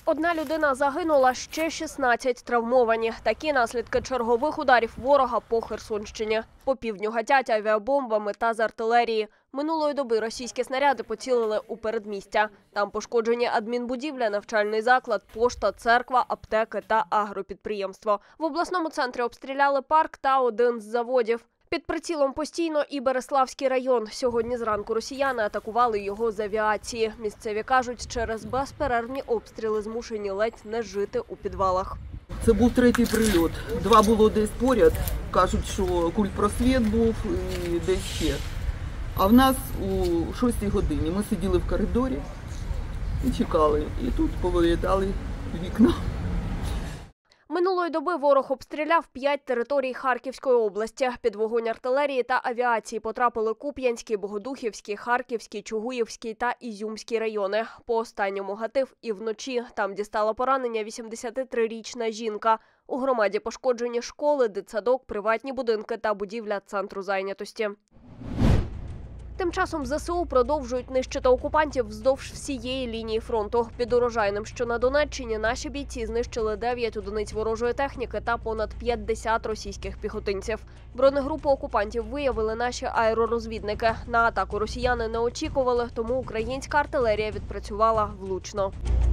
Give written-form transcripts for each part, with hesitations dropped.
Одна людина загинула, ще 16 травмовані. Такі наслідки чергових ударів ворога по Херсонщині. По півдню гатять авіабомбами та з артилерії. Минулої доби російські снаряди поцілили у передмістя. Там пошкоджені адмінбудівля, навчальний заклад, пошта, церква, аптеки та агропідприємство. В обласному центрі обстріляли парк та один з заводів. Під прицілом постійно і Береславський район. Сьогодні зранку росіяни атакували його з авіації. Місцеві кажуть, через безперервні обстріли змушені ледь не жити у підвалах. Це був третій прильот. Два було десь поряд. Кажуть, що культпросвіт був і десь ще. А в нас у 6-й годині ми сиділи в коридорі і чекали. І тут повилітали вікна. Минулої доби ворог обстріляв 5 територій Харківської області. Під вогонь артилерії та авіації потрапили Куп'янський, Богодухівський, Харківський, Чугуївський та Ізюмський райони. По останньому гатив і вночі. Там дістала поранення 83-річна жінка. У громаді пошкоджені школи, дитсадок, приватні будинки та будівля центру зайнятості. Тим часом ЗСУ продовжують нищити окупантів вздовж всієї лінії фронту. Під Урожайним, що на Донеччині, наші бійці знищили 9 одиниць ворожої техніки та понад 50 російських піхотинців. Бронегрупу окупантів виявили наші аеророзвідники. На атаку росіяни не очікували, тому українська артилерія відпрацювала влучно.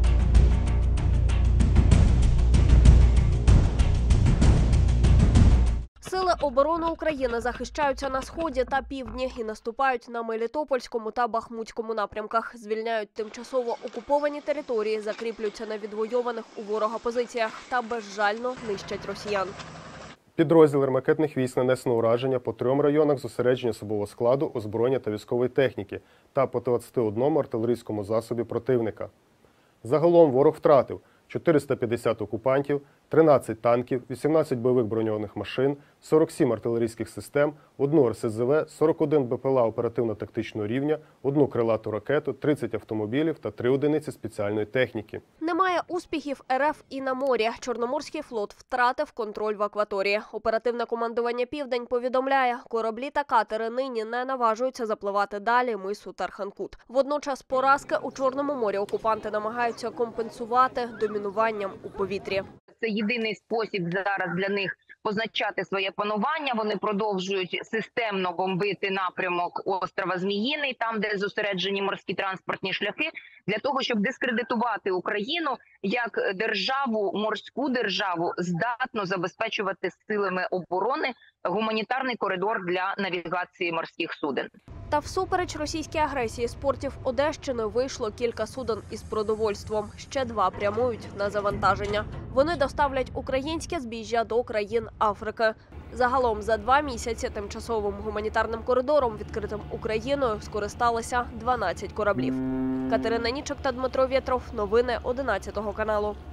Сили оборони України захищаються на Сході та Півдні і наступають на Мелітопольському та Бахмутському напрямках. Звільняють тимчасово окуповані території, закріплюються на відвойованих у ворога позиціях та безжально нищать росіян. Підрозділи ракетних військ нанесено ураження по 3 районах зосередження особового складу, озброєння та військової техніки та по 21 артилерійському засобі противника. Загалом ворог втратив 450 окупантів, 13 танків, 18 бойових броньованих машин, 47 артилерійських систем, 1 РСЗВ, 41 БПЛА оперативно-тактичного рівня, 1 крилату ракету, 30 автомобілів та 3 одиниці спеціальної техніки. Немає успіхів РФ і на морі. Чорноморський флот втратив контроль в акваторії. Оперативне командування «Південь» повідомляє, кораблі та катери нині не наважуються запливати далі мису Тарханкут. Водночас поразки у Чорному морі окупанти намагаються компенсувати домінуванням у повітрі. Це єдиний спосіб зараз для них позначати своє панування. Вони продовжують системно бомбити напрямок острова Зміїний, там, де зосереджені морські транспортні шляхи, для того, щоб дискредитувати Україну як державу, морську державу, здатну забезпечувати силами оборони гуманітарний коридор для навігації морських суден. Та всупереч російській агресії з портів Одещини вийшло кілька суден із продовольством. Ще 2 прямують на завантаження. Вони доставлять українське збіжжя до країн Африки. Загалом за 2 місяці тимчасовим гуманітарним коридором, відкритим Україною, скористалися 12 кораблів. Катерина Нічок та Дмитро Вєтров. Новини 11 каналу.